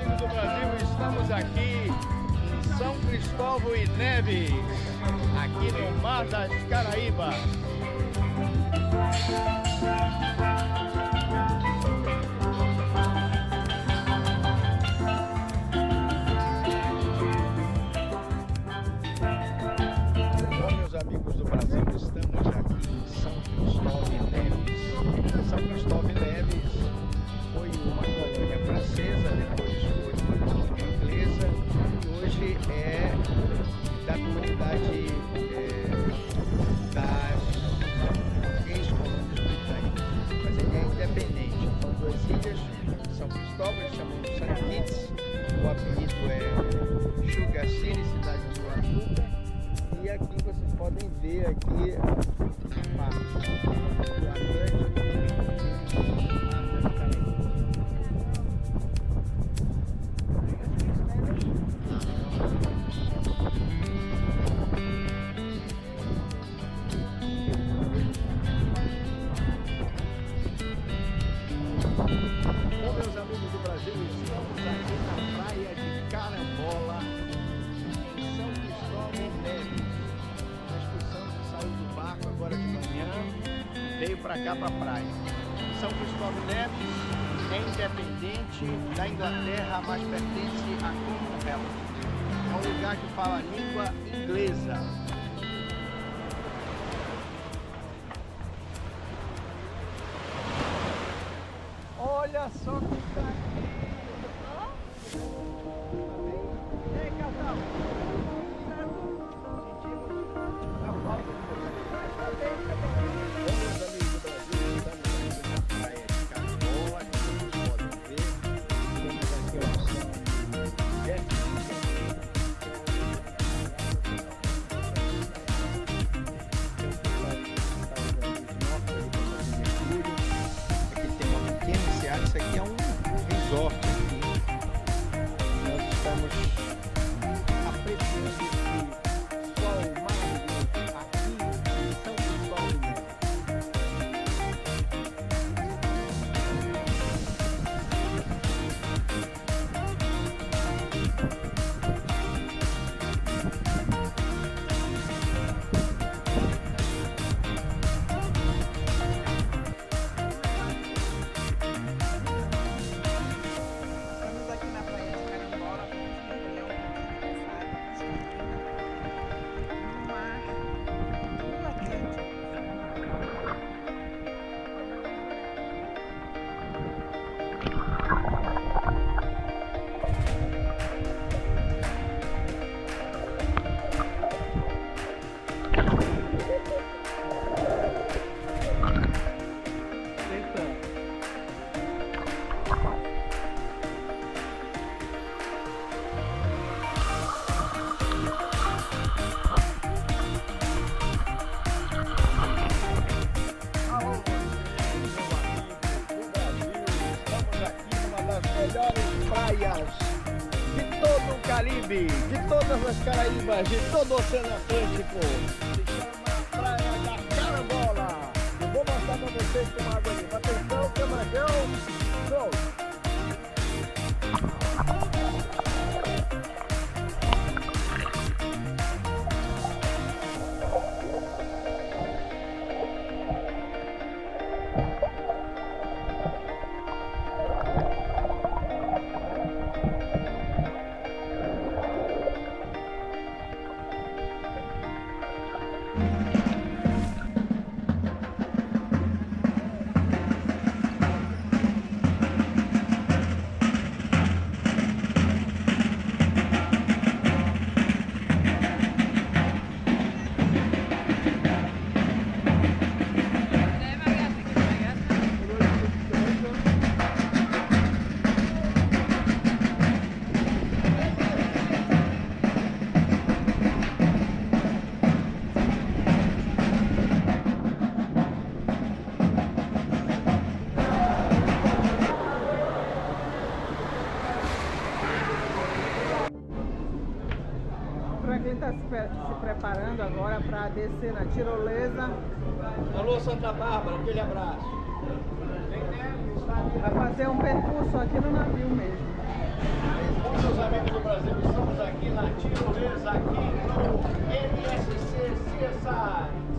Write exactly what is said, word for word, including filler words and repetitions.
amigos do Brasil, estamos aqui em São Cristóvão e Neves, aqui no Mar das Caraíbas. Bom, meus amigos do Brasil, estamos aqui em São Cristóvão e Neves. São Cristóvão e Neves foi uma colônia francesa, depois foi uma colônia inglesa e hoje é da comunidade é, das ex-colônias britânicas, mas ele é independente. São duas ilhas, São Cristóvão, eles chamam de Saint Kitts, o apelido é Sugar City, cidade do açúcar, e aqui vocês podem ver aqui a parte do Atlântico. Bom, meus amigos do Brasil, estamos aqui na praia de Carambola, em São Cristóvão e Neves. A excursão que saiu do barco agora de manhã veio para cá, para a praia. São Cristóvão e Neves é independente da Inglaterra, mas pertence à Commonwealth. É um lugar que fala a língua inglesa. Olha só que tá aqui. E aí, casal? Sentimos a falta de vocês. Mas tá bem, tá bem. Bom, meus amigos do Brasil, estamos aqui na praia de Carambola, como vocês podem ver. Temos aqui a opção de jet ski. Isso aqui é um resort aqui. Nós estamos apreciando esse sol maravilhoso aqui em São Cristóvão e Neves. Melhores praias de todo o Caribe, de todas as Caraíbas, de todo o Oceano Atlântico. Se chama Praia da Carambola. Eu vou mostrar para vocês como água ali. Atenção, câmera, go! Go! Franklin está se, se preparando agora para descer na tirolesa. Alô, Santa Bárbara, aquele abraço. Vai fazer um percurso aqui no navio mesmo. Bom, meus amigos do Brasil, estamos aqui na tirolesa, aqui no M S C C S I.